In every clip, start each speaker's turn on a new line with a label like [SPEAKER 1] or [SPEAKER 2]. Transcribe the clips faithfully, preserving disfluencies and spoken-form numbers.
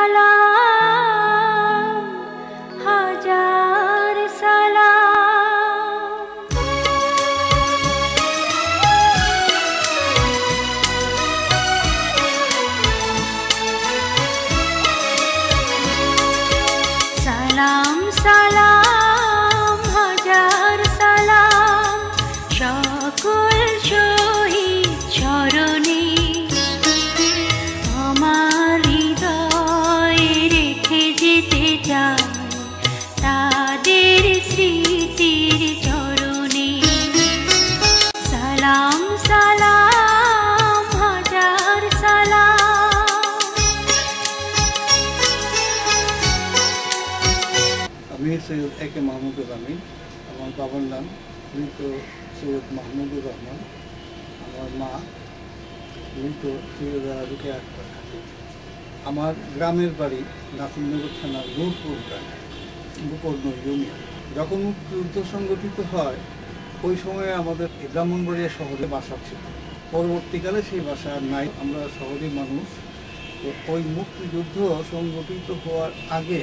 [SPEAKER 1] সালাম হাজার সালাম সালাম সালাম হাজার সালাম সকল শহীদ চরণে আমার হৃদয়ে রেখে যেতে চাই তাদের স্মৃতির চরণে সালাম সালাম হাজার সালাম।
[SPEAKER 2] আমি সৈয়দ এ কে মাহমুদুর রহমান। আমার বাবার নাম মৃত সৈয়দ মাহমুদুর রহমান। আমার মা মৃত সৈয়দা রুকেয়া আক্তার খাতুন। আমার গ্রামের বাড়ি নাসিরনগর থানার নূরপুর গ্রামে, গোপর্ণ ইউনিয়ন। যখন মুক্তিযুদ্ধ সংগঠিত হয় ওই সময়ে আমাদের ব্রাহ্মণবাড়িয়া শহরে বাসা ছিল। পরবর্তীকালে সেই বাসা আর নাই। আমরা শহরের মানুষ। তো ওই মুক্তিযুদ্ধ সংগঠিত হওয়ার আগে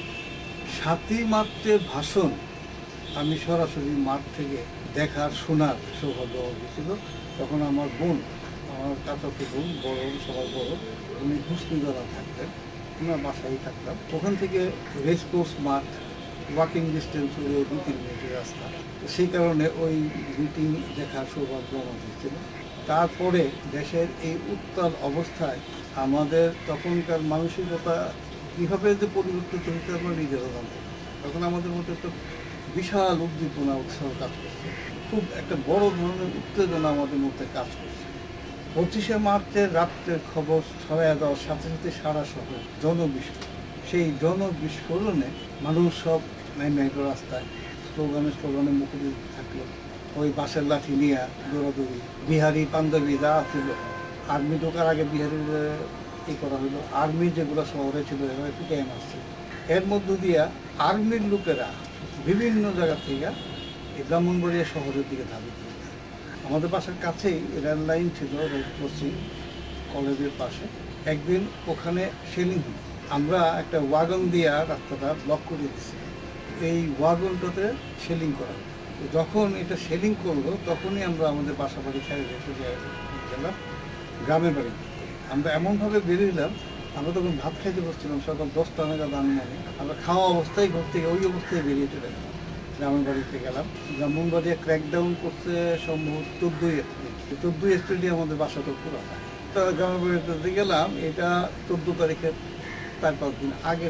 [SPEAKER 2] সাতই মার্চের ভাষণ আমি সরাসরি মাঠ থেকে দেখার শোনার সৌভাগ্য হয়েছিল। তখন আমার বোন, আমার চাচাতো বোন, বড় সবার বড়, উনি হুসনিগড়া থাকতেন, ওনার বাসায় থাকতাম। ওখান থেকে রেসকোর্স মাঠ ওয়াকিং ডিস্টেন্স হলে দু তিন মিনিটের রাস্তা। সেই কারণে ওই মিটিং দেখার সৌভাগ্য আমার হয়েছিল। তারপরে দেশের এই উত্তাল অবস্থায় আমাদের তখনকার মানসিকতা কীভাবে যে পরিবর্তিত হয়েছে আমরা নিজেরা জানতাম। তখন আমাদের মধ্যে একটা বিশাল উদ্দীপনা উৎসাহ কাজ করছে, খুব একটা বড় ধরনের উত্তেজনা আমাদের মধ্যে কাজ করছে। পঁচিশে মার্চের রাত্রের খবর ছড়াইয়া দেওয়ার সাথে সাথে সারা শহর জনবিস্ফোরণ। সেই জনবিস্ফোরণে মানুষ সব নেমে এলো রাস্তায়, স্লোগানে স্লোগানে মুখরিত থাকলো। ওই বাসের লাঠি নিয়ে দৌড়াদৌড়ি, বিহারি পাঞ্জাবি যা ছিল, আর্মি ঢোকার আগে বিহারি ই করা হলো। আর্মি যেগুলো শহরে ছিল এভাবে পিটাই মারছে। এর মধ্য দিয়া আর্মির লোকেরা বিভিন্ন জায়গা থেকে এই ব্রাহ্মণবাড়িয়া শহরের দিকে ধাবিত হয়েছে। আমাদের বাসার কাছেই রেল লাইন ছিল, রেল ক্রসিং কলেজের পাশে। একদিন ওখানে সেলিং হল, আমরা একটা ওয়াগন দিয়া রাস্তাটা ব্লক করে দিচ্ছি। এই ওয়াগনটাতে সেলিং করা হতো। যখন এটা সেলিং করলো তখনই আমরা আমাদের বাসা বাড়ি ছেড়ে রেখে গেলাম গ্রামের বাড়ি। আমরা এমনভাবে বেরিয়েলাম, আমরা তখন ভাত খাইতে বসছিলাম সকাল দশটা নাগাদ। আমি মানে আমরা খাওয়া অবস্থায় ঘর থেকে ওই অবস্থায় বেরিয়ে চলে গেলাম, গ্রামের বাড়িতে গেলাম। ব্রাহ্মণবাড়িয়া ক্র্যাকডাউন করতে সম্ভবত চোদ্দোই এপ্রিল। চোদ্দোই এপ্রিলই আমাদের বাসাটা পুরো হয়। তো গ্রামের বাড়িতে গেলাম, এটা চোদ্দো তারিখের চার পাঁচ দিন আগের।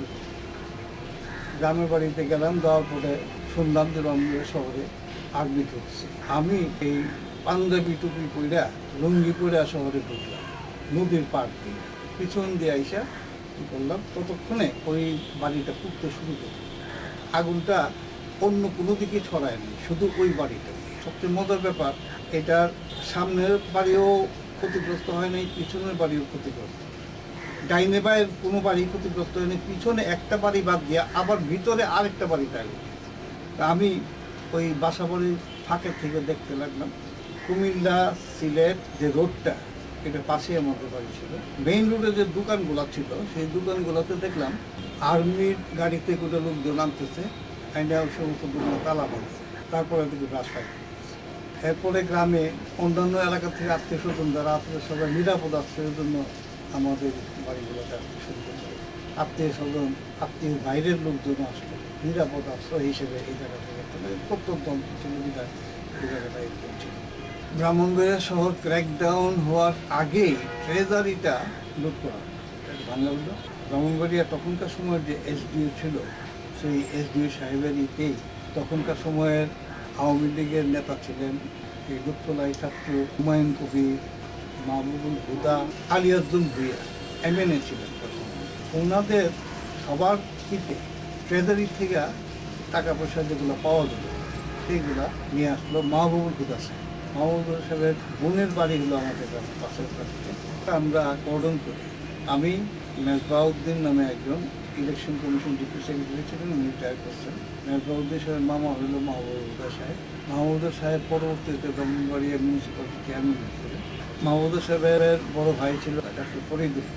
[SPEAKER 2] গ্রামের বাড়িতে গেলাম, যাওয়ার পরে শুনলাম যে রংপুর শহরে আর্মি ঢুকছে। আমি এই পাঞ্জাবি টুপি পইরা লুঙ্গি পইরা শহরে ঢুকলাম নদীর পাড় দিয়ে। পিছন দিয়ে আইসা কী করলাম, ততক্ষণে ওই বাড়িটা পুড়তে শুরু করল। আগুনটা অন্য কোনো দিকে ছড়ায়নি, শুধু ওই বাড়িটা। সবচেয়ে মজার ব্যাপার, এটার সামনের বাড়িও ক্ষতিগ্রস্ত হয় নাই, পিছনের বাড়িও ক্ষতিগ্রস্ত। ডাইনে বাড়ির কোনো বাড়ি ক্ষতিগ্রস্ত হয়নি, পিছনে একটা বাড়ি বাদ দিয়া আবার ভিতরে আরেকটা বাড়ি থাকে। আমি ওই বাসা বাড়ির ফাঁকের থেকে দেখতে লাগলাম কুমিল্লা সিলেট যে রোডটা, এটা পাশেই আমাদের বাড়ি ছিল। মেইন রোডে যে দোকানগুলো ছিল সেই দোকানগুলোতে দেখলাম আর্মির গাড়িতে কোনো লোকজন আনতেছে, আইনা সমস্ত দোকানে তালা বাঁধছে। তারপরে দিকে বাস পাই। এরপরে গ্রামে অন্যান্য এলাকা থেকে আত্মীয় স্বজন যারা আসলে সবাই নিরাপদ আশ্রয়ের জন্য আমাদের বাড়িগুলোতে আসতে শুরু করছে। আত্মীয় স্বজন, আত্মীয় বাইরের লোকজন আসলো নিরাপদ আশ্রয় হিসেবে এই জায়গাটা প্রত্যন্ত সুবিধায় এই জায়গাটা এই করছিল। ব্রাহ্মণবাড়িয়া শহর ক্র্যাকডাউন হওয়ার আগেই ট্রেজারিটা লুট করা ভাঙা হলো। ব্রাহ্মণবাড়িয়া তখনকার সময়ের যে এসডিও ছিল, সেই এসডিও সাহেবের ইতেই তখনকার সময়ের আওয়ামী লীগের নেতা ছিলেন এই লুৎফুল্লাহ ছাত্র, হুমায়ুন কবির, মাহবুবুল হুদা, আলিয়াজুল ভুইয়া এমএনএ ছিলেন তখন। ওনাদের সবার কিতে ট্রেজারি থেকে টাকা পয়সা যেগুলো পাওয়া যেত সেইগুলা নিয়ে আসলো মাহবুবুল হুদা সাহেব। মাহবুবুল সাহেবের বোনের বাড়ি হলো আমাদের পাশের বাড়িতে। আমরা কর্ডন করি। আমি মেজবাউদ্দিন নামে একজন ইলেকশন কমিশন ডেপুটি সেক্রেটারি ছিলেন, উনি রিটায়ার করছেন। মেজবাউদ্দিন সাহেবের মামা হইল মাহবুবুল হুদা সাহেব। মাহবুবুল সাহেব পরবর্তীতে ব্রাহ্মণবাড়িয়া মিউনিসিপ্যালিটি চেয়ারম্যান ছিলেন। মাহবুবুল সাহেবের বড় ভাই ছিল ডাক্তার ফরিদুল,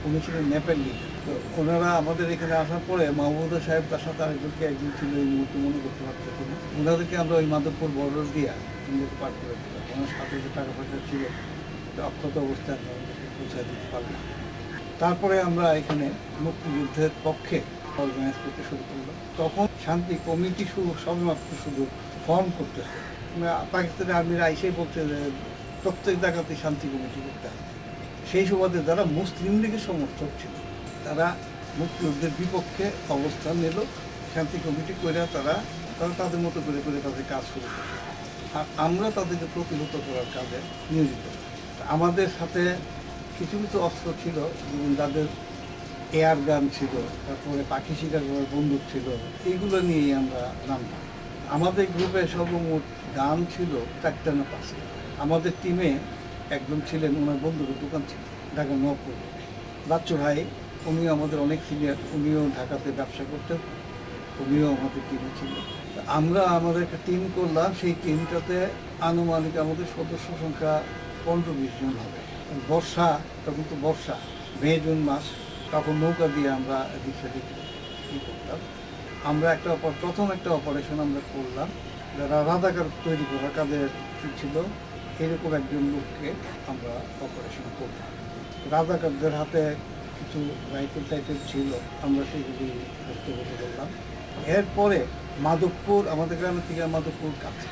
[SPEAKER 2] উনি ছিলেন নেপাল লিডার। তো ওনারা আমাদের এখানে আসার পরে মাহমুদা সাহেব তার সাথে আরেকজনকে একজন ছিল এই মুহূর্তে মনে করতে পারতেছি না, ওনাদেরকে আমরা ওই মাধবপুর বর্ডার দিয়া ইন্ডিয়াতে পার করে দিলাম। ওনার সাথে যে টাকা পয়সা ছিল অক্ষত অবস্থায় আমরা ওদেরকে পৌঁছায় দিতে পারলাম। তারপরে আমরা এখানে মুক্তিযুদ্ধের পক্ষে অর্গানাইজ করতে শুরু করলাম। তখন শান্তি কমিটি শুরু সবেমাত্র শুধু ফর্ম করতেছে। পাকিস্তানি আর্মিরা আইসেই বলছে যে প্রত্যেক জায়গাতে শান্তি কমিটি করতে হবে। সেই সুবাদে যারা মুসলিম লীগের সমর্থক ছিল তারা মুক্তিযুদ্ধের বিপক্ষে অবস্থান নিল, শান্তি কমিটি করে তারা তারা তাদের মতো করে করে তাদের কাজ শুরু করল। আর আমরা তাদেরকে প্রতিহত করার কাজে নিয়োজিত। আমাদের সাথে কিছু কিছু অস্ত্র ছিল, যেমন যাদের এয়ার গান ছিল, তারপরে পাখি শিকার করার বন্দুক ছিল, এইগুলো নিয়েই আমরা নামতাম। আমাদের গ্রুপে সর্বমোট গান ছিল চারটা না পাঁচটা। আমাদের টিমে একজন ছিলেন, ওনার বন্দুকের দোকান ছিল ঢাকা নবপুর। বাচ্চু ভাই, উনিও আমাদের অনেক সিনিয়র, উনিও ঢাকাতে ব্যবসা করতেন, উনিও আমাদের টিমে ছিল। আমরা আমাদের একটা টিম করলাম, সেই টিমটাতে আনুমানিক আমাদের সদস্য সংখ্যা পনেরো বিশ জন হবে। বর্ষা, তখন তো বর্ষা, মে জুন মাস, তখন নৌকা দিয়ে আমরা এদিক সেদিক ই করতাম। আমরা একটা প্রথম একটা অপারেশন আমরা করলাম, যারা রাজাকার তৈরি করা কাজের ছিল, এরকম একজন লোককে আমরা অপারেশন করলাম। রাজাকারদের হাতে কিছু রাইফেল টাইফেল ছিল, আমরা সেগুলি করতে বসে করলাম। এরপরে মাধবপুর, আমাদের গ্রামের থেকে মাধবপুর কাছে,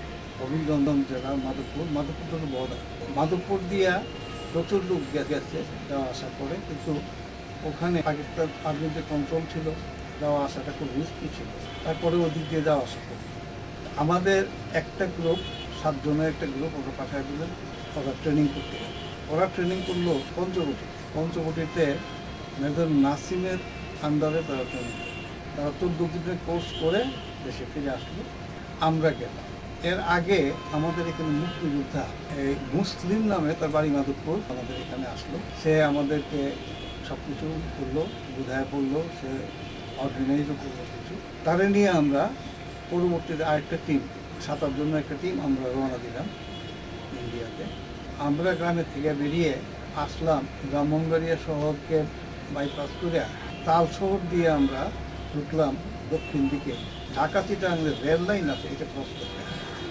[SPEAKER 2] অভিনন্দন জেলা মাধবপুর, মাধবপুর তো বর্ডার। মাধবপুর দিয়া প্রচুর লোক গেছে যাওয়া আসা করে, কিন্তু ওখানে পাকিস্তান আর্মিদের কন্ট্রোল ছিল, যাওয়া আসাটা খুব রিস্কি ছিল। তারপরে ওদিক দিয়ে যাওয়া আসা করে আমাদের একটা গ্রুপ, সাতজনের একটা গ্রুপ ওরা পাঠায় দিলেন, ওরা ট্রেনিং করতে গেল। ওরা ট্রেনিং করলো পঞ্চবটি। পঞ্চবটিতে মেজর নাসিমের আন্ডারে তারা ট্রেনিং করলো। তারা চোদ্দ দিনের কোর্স করে দেশে ফিরে আসলো, আমরা গেলাম। এর আগে আমাদের এখানে মুক্তিযোদ্ধা এই মুসলিম নামে, তার বাড়ি মাধবপুর, আমাদের এখানে আসলো। সে আমাদেরকে সব কিছু করলো, বুঝায় পড়লো, সে অর্গানাইজও করলো কিছু। তারে নিয়ে আমরা পরবর্তীতে আরেকটা টিম, সাত আট জনের একটা টিম আমরা রওনা দিলাম ইন্ডিয়াতে। আমরা গ্রামের থেকে বেরিয়ে আসলাম ব্রাহ্মণবাড়িয়া শহরকে বাইপাস করে তাল শহর দিয়ে আমরা ঢুকলাম দক্ষিণ দিকে। ঢাকা চিটাগাংয়ের রেল লাইন আছে, এটা ক্রস করতে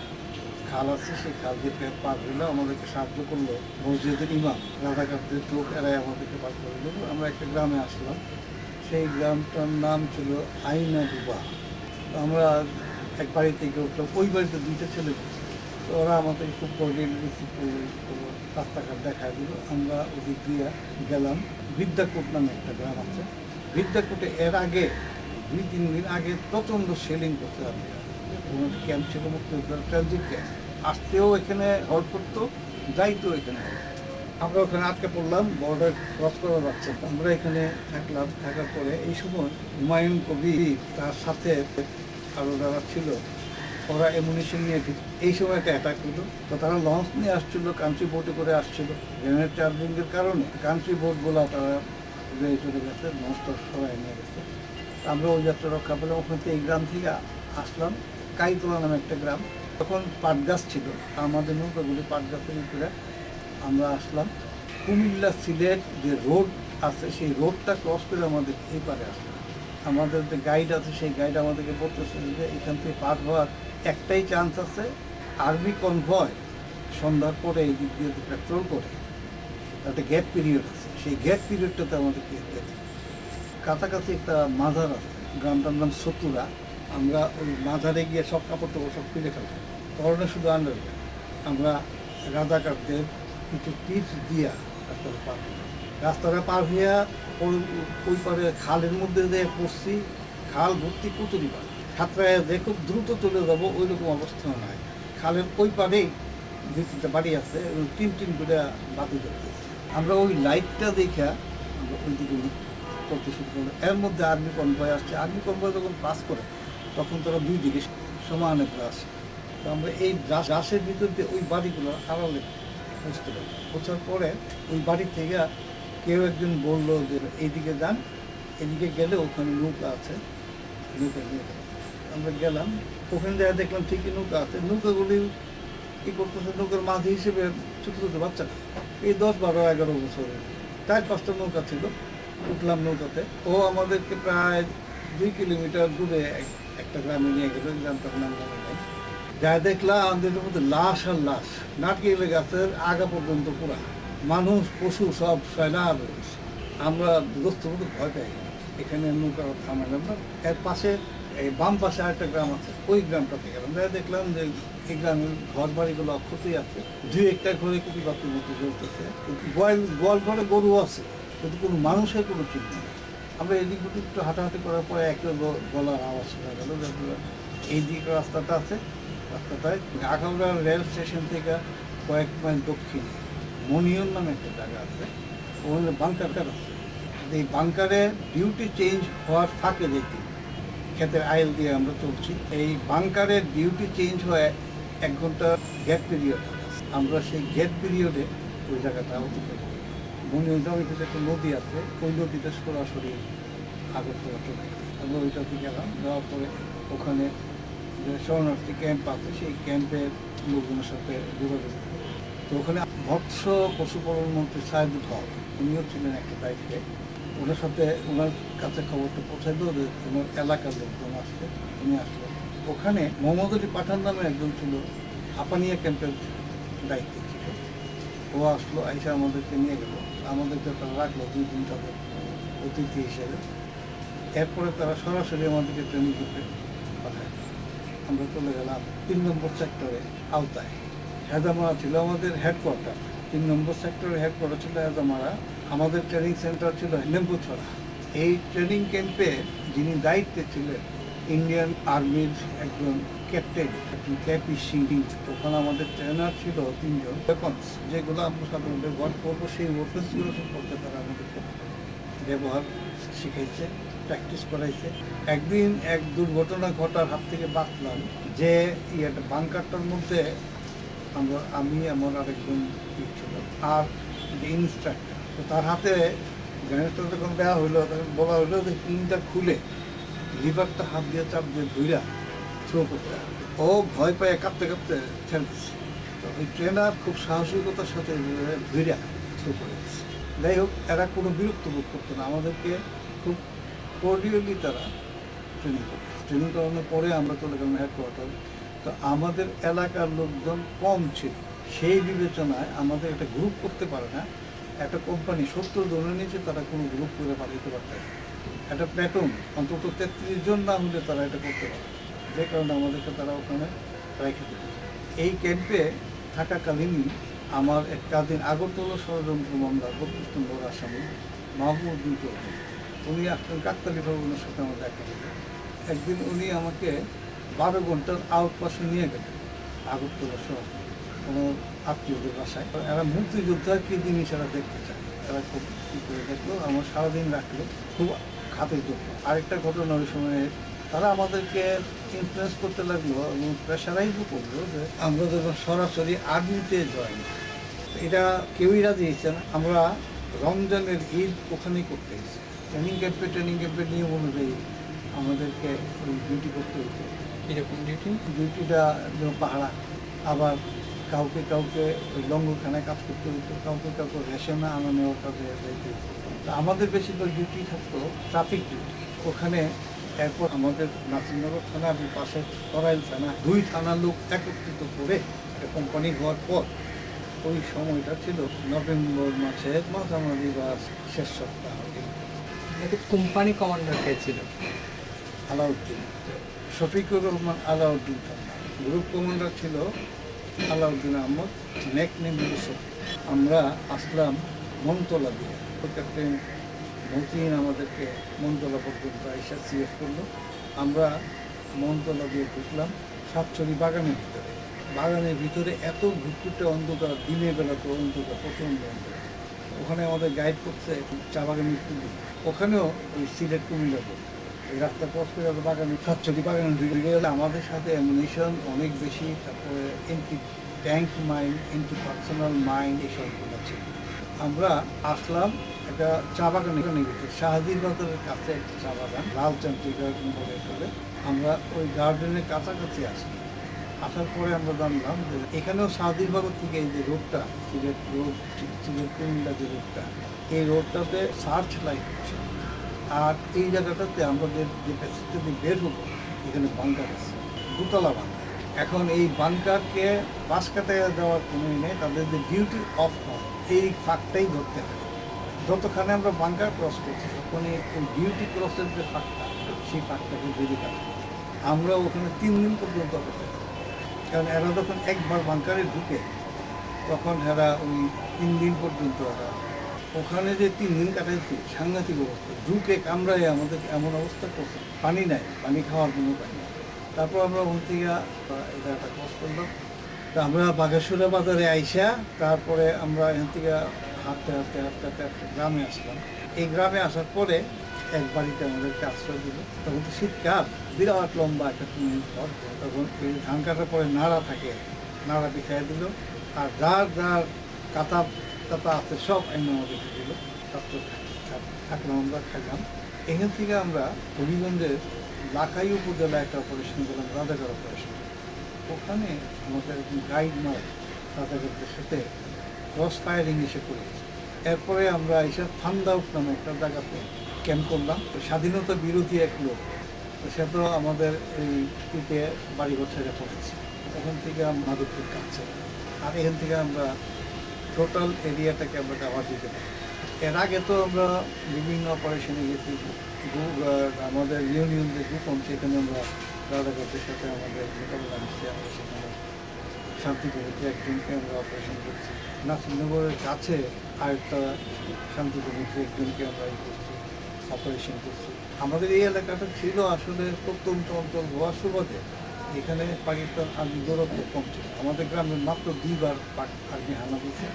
[SPEAKER 2] খাল আছে, সেই খাল দিয়ে পার হইলো। আমাদেরকে সাহায্য করলো মসজিদের ইমাম, রাজাকারদের চোখ এড়াই আমাদেরকে পার করে দিল। আমরা একটা গ্রামে আসলাম, সেই গ্রামটার নাম ছিল আইনা ডুবা। আমরা এক বাড়ি থেকে উঠলাম, ওই বাড়িতে দুইটা ছেলে, তো ওরা আমাদের খুব কর্ডিয়াল রিসিভ করলো, রাস্তাঘাট দেখা দিল। আমরা ওদিক দিয়ে গেলাম। বিদ্যাকোট নামে একটা গ্রাম আছে। বিদ্যাকোটে এর আগে দুই তিন দিন আগে প্রচণ্ড সেলিং করতে হবে, কোনো ক্যাম্প ছিল মুক্তিযোদ্ধার ট্রানজিট ক্যাম্প। আসতেও এখানে হল্ট করতো, যাইতো এখানে। আমরা ওখানে আটকে পড়লাম, বর্ডার ক্রস করা যাচ্ছে। আমরা এখানে থাকলাম, থাকার পরে এই সময় হুমায়ুন কবির তার সাথে আরও যারা ছিল, ওরা এমুনিশন নিয়ে এই সময় একটা অ্যাটাক হলো। তো তারা লঞ্চ নিয়ে আসছিলো, কান্ট্রি বোটে করে আসছিল। গ্রেনেড চার্জিংয়ের কারণে কান্ট্রি বোটগুলো তারা বেড়ে চলে গেছে, লঞ্চটা সরাই নিয়ে গেছে। আমরা ওই যাত্রা রক্ষা পেলাম। ওখান থেকে এই গ্রাম থেকে আসলাম, কাইতলা নামে একটা গ্রাম। তখন পাট গাছ ছিল, আমাদের নৌকাগুলি পাট গাছের উপরে। আমরা আসলাম কুমিল্লা সিলেট যে রোড আছে, সেই রোডটা ক্রস করে আমাদের এই পারে আসলাম। আমাদের যে গাইড আছে, সেই গাইড আমাদেরকে বলতেছে যে এখান থেকে পার হওয়ার একটাই চান্স আছে, আর্মি কনভয় সন্ধ্যার পরে এই দিক দিয়ে পেট্রোল করে একটা গ্যাপ পিরিয়ড আছে, সেই গ্যাপ পিরিয়ডটাতে আমাদেরকে যেতে। কাছাকাছি একটা মাজার আছে, গ্রামটার নাম সতুরা। আমরা ওই মাজারে গিয়ে সব কাপড় টাপড় সব খুলে ফেলতাম, পরনে শুধু আন্ডার। আমরা রাজাকারদের কিছু টিপস দিয়া রাস্তাটা পার হইলাম। রাস্তাটা পার হইয়া ওই পারে খালের মধ্যে দিয়ে পড়ছি, খাল ভর্তি কুচুরি পাড়। সাঁতরায় যে খুব দ্রুত চলে যাবো ওই রকম অবস্থা নাই। খালের ওই পারেই ভিত্তিতে বাড়ি আছে, টিন টিন করে বাতি ধরতে। আমরা ওই লাইটটা দেখা আমরা ওই দিকে করতে শুরু করলাম। এর মধ্যে আর্মি কনভয় আসছে। আর্মি কনভয় যখন পাস করে তখন তারা দুই দিকে সমানে আসে। তো আমরা এই গাছের ভিতর দিয়ে ওই বাড়িগুলো আড়ালে বুঝতে পারি। বোঝার পরে ওই বাড়ি থেকে কেউ একজন বললো যে এইদিকে যান, এদিকে গেলে ওখানে নৌকা আছে, নৌকা নিয়ে গেলাম। আমরা গেলাম, ওখানে যা দেখলাম ঠিকই নৌকা আছে। নৌকাগুলি কী করতেছে, নৌকার মাঝি হিসেবে ছোটো ছোটো বাচ্চারা, এই দশ বারো এগারো বছরের চার পাঁচটা নৌকা ছিল, উঠলাম নৌকাতে। ও আমাদেরকে প্রায় দুই কিলোমিটার দূরে একটা গ্রামে নিয়ে গেল, গ্রামটার নাম মনে নেই। যা দেখলাম আমাদের মধ্যে লাশ আর লাশ, নারকেল গাছের আগা পর্যন্ত পুরা মানুষ পশু সব সয়লা রয়েছে। আমরা দোস্ত মতো ভয় পেয়ে গেলাম, এখানে নৌকা থামাইলাম না। এর পাশে এই বাম পাশে আরেকটা গ্রাম আছে, ওই গ্রামটাতে গেলাম। যাই দেখলাম যে এই গ্রামের ঘর বাড়িগুলো অক্ষতই আছে, দুই একটা ঘরে কুপি বাতির মতো চলতেছে, গোয়াল গোয়াল ঘরে গরু আছে, কিন্তু কোনো মানুষের কোনো চিন্তা নেই। আমরা এদিক ওদিক একটু হাঁটাহাঁটি করার পরে একটা গলার আওয়াজ শোনা গেল। এই দিকে রাস্তাটা আছে, রাস্তাটায় আখাউড়া রেল স্টেশন থেকে কয়েক মাইল দক্ষিণে মনিয়ন নামে একটা জায়গা আছে, ওখানে বাংকার আছে। এই বাংকারে ডিউটি চেঞ্জ হওয়ার ফাঁকে দেখি ক্ষেতের আইল দিয়ে আমরা চলছি। এই বাংকারের ডিউটি চেঞ্জ হয়ে এক ঘন্টা গ্যাপ পিরিয়ড, আমরা সেই গ্যাপ পিরিয়ডে ওই জায়গাটা অতিক্রম করি। মনিয়ন জমিতে একটা নদী আছে, ওই নদীতে সরাসরি আগরতলা চলে গেল। আমরা ওইটাতে গেলাম, যাওয়ার পরে ওখানে যে শরণার্থী ক্যাম্প আছে, সেই ক্যাম্পের লোকজনের সাথে যোগাযোগ করি। তো ওখানে মৎস্য পশুপালন মন্ত্রী সাইদুল হক, উনিও ছিলেন একটা দায়িত্বে। ওনার সাথে ওনার কাছে খবরটা পৌঁছাই দিল যে ওনার এলাকার লোকজন আসছে, উনি আসলেন। ওখানে মোহাম্মদ আলী পাঠান নামে একজন ছিল, আপানিয়া ক্যাম্পের দায়িত্বে ছিল। ও আসলো, আইসা আমাদেরকে নিয়ে গেল, আমাদেরকে তারা রাখলো দুই দিন তাদের অতিথি হিসেবে। এরপরে তারা সরাসরি আমাদেরকে ট্রেনিং করতে পাঠায়। আমরা চলে গেলাম তিন নম্বর সেক্টরে আওতায়। হেজামারা ছিল আমাদের হেডকোয়ার্টার, তিন নম্বর সেক্টরের হেডকোয়ার্টার ছিল হেজামারা। আমাদের ট্রেনিং সেন্টার ছিল লেম্বুছড়া। এই ট্রেনিং ক্যাম্পে যিনি দায়িত্বে ছিলেন ইন্ডিয়ান আর্মির একজন ক্যাপ্টেন, ক্যাপি সিং। ওখানে আমাদের ট্রেনার ছিল তিনজন। ওয়েপন্স যেগুলো আমরা সাধারণত ব্যবহার করবো, সেই ওয়েপন্সগুলো সম্পর্কে তারা আমাদেরকে ব্যবহার শিখাইছে, প্র্যাকটিস করাইছে। একদিন এক দুর্ঘটনা ঘটার হাত থেকে বাঁচলাম, যে ইয়েটা বাংকারটার মধ্যে আমরা আমি আমার আরেকজন ছিল আর যে ইনস্ট্রাক্টর, তো তার হাতে গ্রেনেডটা যখন দেওয়া হইলো তখন বলা হইলো যে পিনটা খুলে লিভারটা হাত দিয়ে চাপ দিয়ে ধুইরা থ্রো করতে। ও ভয় পায় কাঁপতে কাঁপতে ছেড়ে দিচ্ছে। তো ওই ট্রেনার খুব সাহসিকতার সাথে ধুইরা থ্রো করে দিচ্ছে। যাই হোক, এরা কোনো বিরক্ত বোধ করতো না, আমাদেরকে খুব কোর্ডিয়ালি তারা ট্রেনিং করতো। ট্রেনিং করানোর পরে আমরা চলে গেলাম হেডকোয়ার্টার। তো আমাদের এলাকার লোকজন কম ছিল, সেই বিবেচনায় আমাদের একটা গ্রুপ করতে পারে না। একটা কোম্পানি সত্তর জনের নিচে তারা কোনো গ্রুপ করে পাঠাতে পারত না। একটা প্ল্যাটুন অন্তত তেত্রিশ জন না হলে তারা এটা করতে পারে, যে কারণে আমাদেরকে তারা ওখানে রেখে দিত। এই ক্যাম্পে থাকাকালীনই আমার এক কাদিন আগরতলা ষড়যন্ত্র মামলার বত্রিশ নম্বর আসামি মাহবুবুদ্দিন চৌধুরী, উনি আসলেন কাকতালী ভবনের সাথে আমার দেখা হল। একদিন উনি আমাকে বারো ঘন্টার আউটপাসে নিয়ে গেলেন আগরতলা শহরে, কোনো আত্মীয়দের বাসায়। এরা মুক্তিযোদ্ধা কী জিনিস এরা দেখতে চায়, এরা খুব কী করে দেখলো, আমার সারাদিন রাখলো, খুব খাতির করলো। আরেকটা ঘটনা, ওই সময়ে তারা আমাদেরকে ইনফ্লুয়েন্স করতে লাগলো এবং প্রেশারাইজও করলো যে আমরা যখন সরাসরি আর্মিতে জয়েন, এটা কেউই রাজি হচ্ছে না। আমরা রমজানের ঈদ ওখানেই করতে গেছি। ট্রেনিং ক্যাম্পে ট্রেনিং ক্যাম্পের নিয়ম অনুযায়ী আমাদেরকে ওই ডিউটি করতে হতো।
[SPEAKER 3] এরকম ডিউটি
[SPEAKER 2] ডিউটিটা পাহারা, আবার কাউকে কাউকে ওই লঙ্গরখানায় কাজ করতে হতো, কাউকে কাউকে রেশনা আনা নেওয়ার কাজে যাইতে হতো। তো আমাদের বেশিরভাগ ডিউটি থাকতো ট্রাফিক ডিউটি ওখানে। এরপর আমাদের নাসিরনগর থানা এবং পাশে সরাইল থানা, দুই থানার লোক একত্রিত করে একটা কোম্পানি হওয়ার পর, ওই সময়টা ছিল নভেম্বর মাসের মাঝামাঝি বা শেষ সপ্তাহ।
[SPEAKER 3] কোম্পানি কমান্ডার কে ছিল?
[SPEAKER 2] আলাউদ্দিন, শফিকুর রহমান আলাউদ্দিন থানা। গ্রুপ কমান্ডার ছিল আলাউদ্দিন আহমদ, নেক নেম শফিক। আমরা আসলাম মনতলা দিয়ে, ক্যাপ্টেন মতিন আমাদেরকে মনতলা পর্যন্ত আইসা সিএফ করলো। আমরা মনতলা দিয়ে ঢুকলাম সাতছড়ি বাগানের ভিতরে। বাগানের ভিতরে এত ঘুটঘুটে অন্ধকার, দিনের বেলা তো অন্ধকার, প্রচণ্ড অন্ধকার। ওখানে আমাদের গাইড করছে চা বাগানের কুলি, ওখানেও ওই সিলেট কুমিল্লা বলে এই রাস্তা ক্রস করে বাগানে সাতছড়ি বাগানে ঢুকে গেলে আমাদের সাথে অ্যামুনিশন অনেক বেশি, তারপরে anti tank mine, anti personnel mine, এইসবগুলো ছিল। আমরা আসলাম একটা চা বাগানের ভিতরে, শাহাদির বাজারের কাছে একটা চা বাগান, লালচান্তি গার্ডেন বলে চলে। আমরা ওই গার্ডেনের কাছাকাছি আসি। আসার পরে আমরা জানলাম যে এখানেও শাহাদির বাজার থেকে এই যে রোডটা, সিলেট রোড, সিলেট কুমিল্লা যে রোডটা, এই রোডটাতে সার্চ লাইট আছে, আর এই জায়গাটাতে আমাদের যে প্যাসেজটা দিয়ে বের হবো এখানে বাংকার আছে, দুতলা বাংকার। এখন এই বাংকারকে পাশ কাটাইয়া দেওয়ার কোনোই নেই, তাদের যে ডিউটি অফ হয় এই ফাঁকটাই ধরতে হয়। যতক্ষণে আমরা বাংকার ক্রস করছি তখনই ওই ডিউটি ক্রসের যে ফাঁকটা সেই ফাঁকটাকে বেরিয়ে কাটতে হয়। আমরা ওখানে তিন দিন পর্যন্ত অপেক্ষা করি, কারণ এরা যখন একবার বাংকারে ঢুকে তখন এরা ওই তিন দিন পর্যন্ত এরা ওখানে যে তিন দিন কাটাইছি সাংঘাতিক অবস্থা, ঢুকে কামড়ায় আমাদের এমন অবস্থা করছে, পানি নাই, পানি খাওয়ার কোনো উপায় নেই। তারপর আমরা ওখান থেকে এটা একটা ক্রস করলাম। তা আমরা বাঘাসুরা বাজারে আইসা তারপরে আমরা এখান থেকে হাঁটতে হাঁটতে হাঁটতে হাঁটতে একটা গ্রামে আসলাম। এই গ্রামে আসার পরে এক বাড়িতে আমাদেরকে আশ্রয় দিল। তখন তো শীতকাল, বিরাট লম্বা একটা টুনি ঘর, তখন এই ধান কাটার পরে নাড়া থাকে, নাড়া পিখাই দিল, আর যার যার কাতা কাতা আছে সব এনে আমাদেরকে দিল। তারপর থাকলাম, আমরা খাইলাম। এখান থেকে আমরা হবিগঞ্জের লাখাই উপজেলা একটা অপারেশন করলাম, রাজাকার অপারেশন। ওখানে আমাদের একজন গাইড নয় রাজাকারদের সাথে ক্রস ফায়ারিং এসে করেছে। এরপরে আমরা এইসব থান্দাউট নামে একটা জায়গাতে ক্যাম্প করলাম। স্বাধীনতা বিরোধী এক লোক, সে তো আমাদের এই পিঠে বাড়িঘর ছেড়ে পড়েছে। ওখান থেকে মাধবপুর কাছে, আর এখান থেকে আমরা টোটাল এরিয়াটাকে আমরা কাভার দিতে পারি। এর আগে তো আমরা বিভিন্ন অপারেশনে গেছি, আমাদের ইউনিয়ন যে গ্রুপ সেখানে আমরা রাজাকারদের সাথে আমাদের মোকাবিলা দিচ্ছি। আমরা সেখানে শান্তিপুরিতে একজনকে আমরা অপারেশন করছি, নাসিরনগরের কাছে আরেকটা শান্তিপুরিতে একজনকে আমরা ই করছি, অপারেশন করছি। আমাদের এই এলাকাটা ছিল আসলে প্রত্যন্ত অঞ্চল হওয়ার সুবাদে এখানে পাকিস্তান আর্মি দৌরত্ব কম ছিল। আমাদের গ্রামের মাত্র দুইবার পাক আর্মি হানা দিচ্ছে।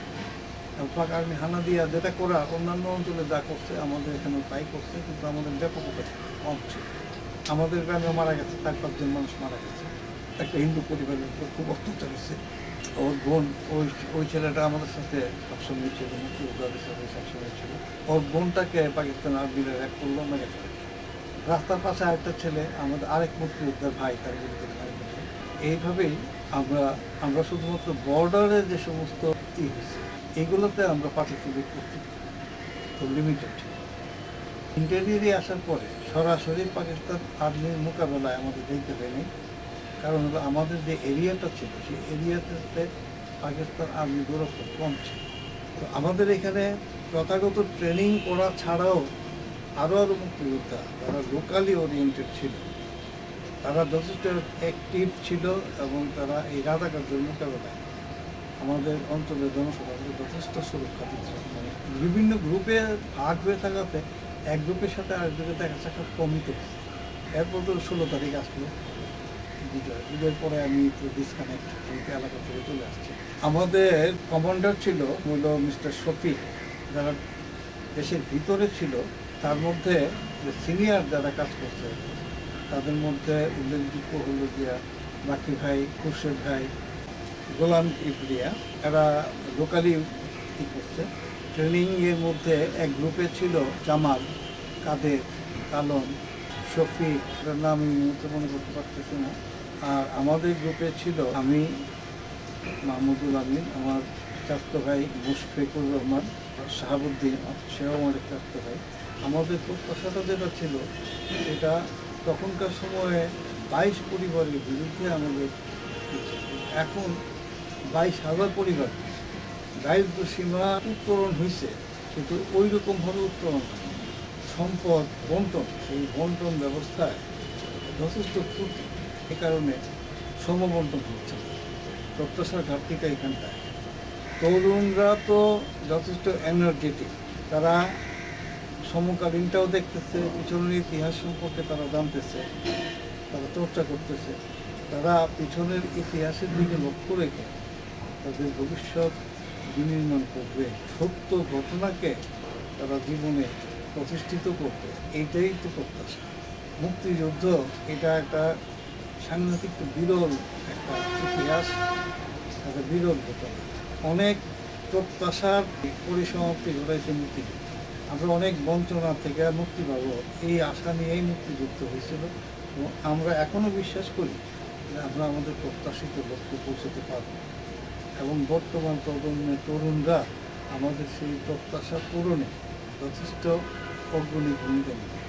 [SPEAKER 2] পাক আর্মি হানা দিয়া যেটা করা অন্যান্য অঞ্চলে যা করছে আমাদের এখানে তাই করছে, কিন্তু আমাদের ব্যাপকতা কম ছিল। আমাদের গ্রামে মারা গেছে চার পাঁচজন মানুষ মারা গেছে। একটা হিন্দু পরিবারের উপর খুব অত্যাচার হয়েছে। ওর বোন, ওই ওই ছেলেটা আমাদের সাথে সবসময় ছিল, মুক্তিযোদ্ধাদের সাথে সবসময় ছিল। ওর বোনটাকে পাকিস্তান আর্মিরা র্যাপ করলো, মেরে ফেলে। রাস্তার পাশে আরেকটা ছেলে আমাদের আরেক মুক্তিযোদ্ধার ভাই, তার বিরুদ্ধে মারি ফেলে। এইভাবেই আমরা আমরা শুধুমাত্র বর্ডারে যে সমস্ত ই হয়েছে এগুলোতে আমরা পার্টিসিপেট করছি, খুব লিমিটেড। ইন্টেরিয়ারে আসার পরে সরাসরি পাকিস্তান আর্মির মোকাবেলায় আমাদের দেখতে পাইনি, কারণ হলো আমাদের যে এরিয়াটা ছিল সেই এরিয়াতে পাকিস্তান আর্মি দূরত্ব কম ছিল। তো আমাদের এখানে যথাগত ট্রেনিং করা ছাড়াও আরও আরও মুক্তিযোদ্ধা যারা লোকালি ওরিয়েন্টেড ছিল, তারা যথেষ্ট অ্যাক্টিভ ছিল এবং তারা এই রাজাকারদের মোকাবেলায় আমাদের অঞ্চলের জনসাধারণকে যথেষ্ট সুরক্ষা দিচ্ছে। মানে বিভিন্ন গ্রুপে ভাগ হয়ে থাকাতে এক গ্রুপের সাথে আরেক গ্রুপে দেখা সাক্ষাৎ কমিত। এরপর তো ষোলো তারিখ আসলো বিজয়, বিজয়ের পরে আমি একটু ডিসকানেক্ট এলাকা থেকে চলে আসছি। আমাদের কমান্ডার ছিল হলো মিস্টার শফিক, যারা দেশের ভিতরে ছিল। তার মধ্যে সিনিয়র যারা কাজ করছে তাদের মধ্যে উল্লেখযোগ্য হলো গিয়া বাকি ভাই, খুরশেদ ভাই, গোলাম ইবলিয়া, এরা লোকালি কী করছে। ট্রেনিংয়ের মধ্যে এক গ্রুপে ছিল জামাল, কাদের, কালন, শফিক, এটার নাম আমি মনে করতে পারতেছি না। আর আমাদের গ্রুপে ছিল আমি, মাহমুদুল আমিন, আমার চাচাতো ভাই মুশফিকুর রহমান, শাহাবুদ্দিন, সেও আমার চাচাতো ভাই। আমাদের প্রত্যাশাটা যেটা ছিল সেটা তখনকার সময়ে বাইশ পরিবারের বিরুদ্ধে আমাদের, এখন বাইশ হাজার পরিবার দারিদ্র সীমা উত্তরণ হয়েছে, কিন্তু ওই রকমভাবে উত্তরণ হয়নি। সম্পদ বন্টন, সেই বন্টন ব্যবস্থায় যথেষ্ট ত্রুটি, এ কারণে সমবন্টন হচ্ছে না। প্রত্যাশার ঘাটতিটা এখানটায়। তরুণরা তো যথেষ্ট এনার্জেটিক, তারা সমকালীনটাও দেখতেছে, পিছনের ইতিহাস সম্পর্কে তারা জানতেছে, তারা চর্চা করতেছে, তারা পিছনের ইতিহাসের দিকে লক্ষ্য রেখে তাদের ভবিষ্যৎ বিনির্মাণ করবে, সত্য ঘটনাকে তারা জীবনে প্রতিষ্ঠিত করবে, এইটাই তো প্রত্যাশা। মুক্তিযুদ্ধ এটা একটা সাংঘাতিক বিরল একটা ইতিহাস, একটা বিরল ঘটনা। অনেক প্রত্যাশার পরিসমাপ্তি ঘটাইছে মুক্তিযুদ্ধ। আমরা অনেক বঞ্চনা থেকে মুক্তি পাবো এই আশা নিয়েই মুক্তিযুদ্ধ হয়েছিল, এবং আমরা এখনও বিশ্বাস করি যে আমরা আমাদের প্রত্যাশিত লক্ষ্যে পৌঁছতে পারব। এবং বর্তমান প্রজন্মের তরুণরা আমাদের সেই প্রত্যাশা পূরণে যথেষ্ট অগ্রণী ভূমিকা নেবে।